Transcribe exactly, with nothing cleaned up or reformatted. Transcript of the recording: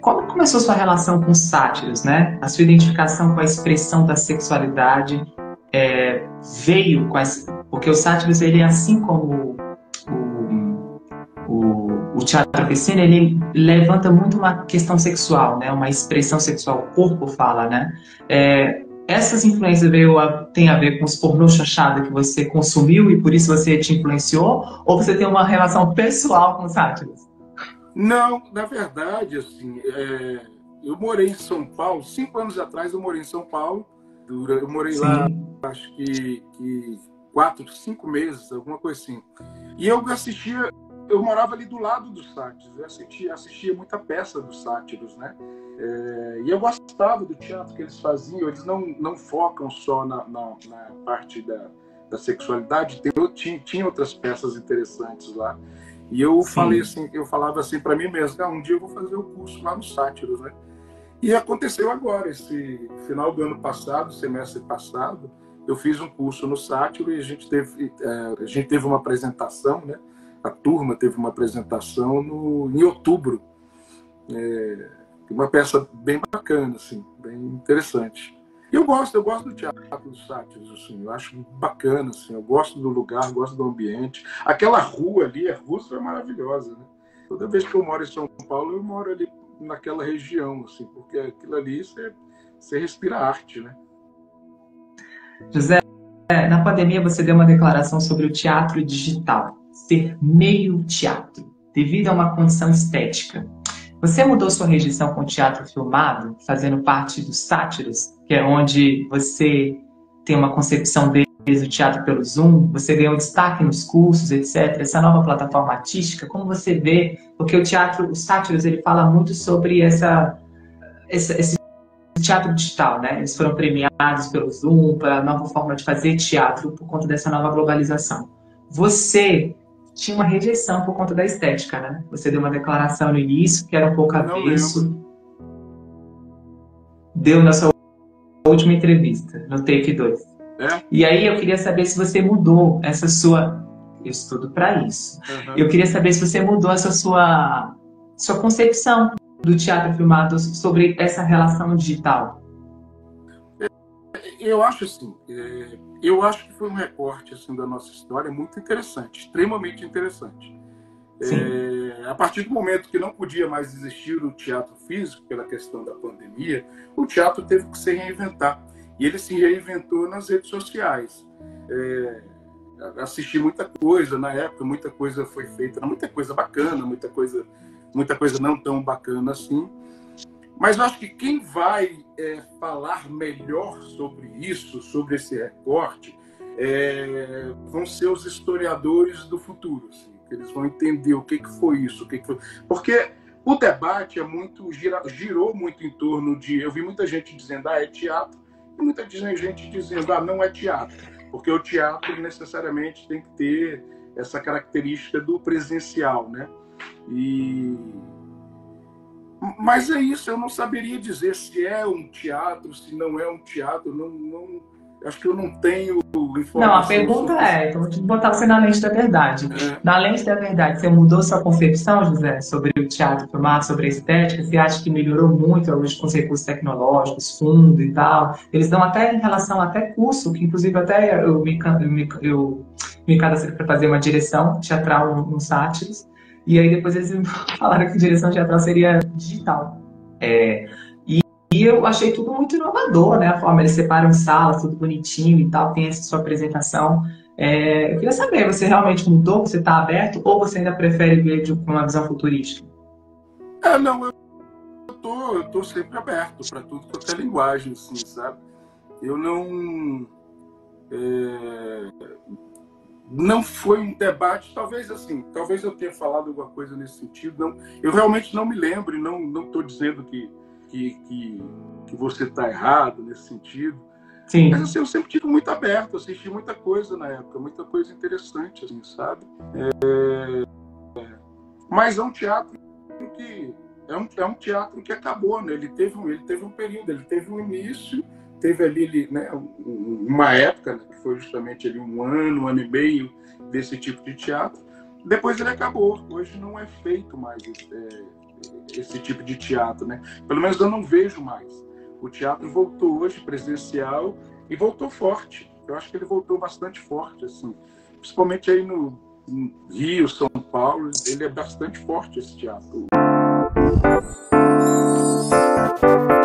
como começou sua relação com os sátiros, né? A sua identificação com a expressão da sexualidade é, veio com essa... Porque os sátiros, ele, assim como o, o, o teatro piscina, ele levanta muito uma questão sexual, né? Uma expressão sexual, o corpo fala, né? É, essas influências veio a, tem a ver com os pornô chanchada que você consumiu e por isso você te influenciou? Ou você tem uma relação pessoal com os sátiros? Não, na verdade, assim, é, eu morei em São Paulo, cinco anos atrás eu morei em São Paulo, eu morei lá, Sim. acho que, que quatro, cinco meses, alguma coisa assim. E eu assistia, eu morava ali do lado dos sátiros, eu assistia, assistia muita peça dos sátiros, né? É, e eu gostava do teatro que eles faziam, eles não, não focam só na, na, na parte da, da sexualidade, tem, tinha, tinha outras peças interessantes lá. E eu falei Sim. assim, eu falava assim para mim mesmo, ah, um dia eu vou fazer o curso lá no Sátiros, né? E aconteceu agora, esse final do ano passado, semestre passado, eu fiz um curso no Sátiro e a gente teve, a gente teve uma apresentação, né? A turma teve uma apresentação no, em outubro. É, uma peça bem bacana, assim, bem interessante. E eu gosto, eu gosto do teatro dos sátiros, assim, eu acho bacana, assim, eu gosto do lugar, gosto do ambiente. Aquela rua ali, a rua é maravilhosa, né? Toda vez que eu moro em São Paulo, eu moro ali naquela região, assim, porque aquilo ali você, você respira arte, né? José, na pandemia você deu uma declaração sobre o teatro digital, ser meio teatro, devido a uma condição estética. Você mudou sua rejeição com o teatro filmado, fazendo parte dos sátiros, que é onde você tem uma concepção desde o teatro pelo Zoom, você ganhou destaque nos cursos, etcétera. Essa nova plataforma artística, como você vê? Porque o teatro, os sátiros, ele fala muito sobre essa, essa, esse teatro digital, né? Eles foram premiados pelo Zoom, pela nova forma de fazer teatro, por conta dessa nova globalização. Você tinha uma rejeição por conta da estética, né? Você deu uma declaração no início, que era um pouco Não lembro. avesso. Deu na sua última entrevista, no Take dois. É? E aí eu queria saber se você mudou essa sua... Eu estudo para isso. Uhum. Eu queria saber se você mudou essa sua, sua concepção do teatro filmado sobre essa relação digital. Eu acho assim, é, eu acho que foi um recorte assim, da nossa história muito interessante, extremamente interessante. É, a partir do momento que não podia mais existir o teatro físico, pela questão da pandemia, o teatro teve que se reinventar. E ele se reinventou nas redes sociais. É, assisti muita coisa na época, muita coisa foi feita, muita coisa bacana, muita coisa, muita coisa não tão bacana assim. Mas eu acho que quem vai é, falar melhor sobre isso, sobre esse recorte, é, vão ser os historiadores do futuro. Assim, que eles vão entender o que, que foi isso. O que, que foi... Porque o debate é muito, gira, girou muito em torno de... Eu vi muita gente dizendo, ah, é teatro, e muita gente dizendo, ah, não é teatro. Porque o teatro necessariamente tem que ter essa característica do presencial, né? E... Mas é isso, eu não saberia dizer se é um teatro, se não é um teatro, não, não, acho que eu não tenho informação. Não, a pergunta sobre... é, então vou te botar você na lente da verdade. É. Na lente da verdade, você mudou sua concepção, José, sobre o teatro filmado, sobre a estética? Você acha que melhorou muito hoje com os recursos tecnológicos, fundo e tal? Eles dão até em relação até curso, que inclusive até eu me, eu me, eu me cadastrei para fazer uma direção teatral no, no Sátiros. E aí depois eles falaram que direção teatral seria digital. É, e, e eu achei tudo muito inovador, né? A forma, eles separam salas, tudo bonitinho e tal, tem essa sua apresentação. É, eu queria saber, você realmente mudou, você está aberto, ou você ainda prefere ver de uma visão futurística? É, não, eu tô, eu tô sempre aberto para tudo quanto é linguagem, assim, sabe? Eu não... É... Não foi um debate, talvez assim, talvez eu tenha falado alguma coisa nesse sentido. Não, eu realmente não me lembro e não não estou dizendo que, que, que, que você está errado nesse sentido. Sim. Mas assim, eu sempre tive muito aberto, assisti muita coisa na época, muita coisa interessante, assim, sabe? É, é, mas é um teatro que é um, é um teatro que acabou, né? Ele teve um, ele teve um período, ele teve um início. Teve ali, né, uma época, né, que foi justamente ali um ano, um ano e meio desse tipo de teatro. Depois ele acabou. Hoje não é feito mais é, esse tipo de teatro, né? Pelo menos eu não vejo mais. O teatro voltou hoje presencial e voltou forte. Eu acho que ele voltou bastante forte, assim, principalmente aí no, no Rio, São Paulo, ele é bastante forte esse teatro.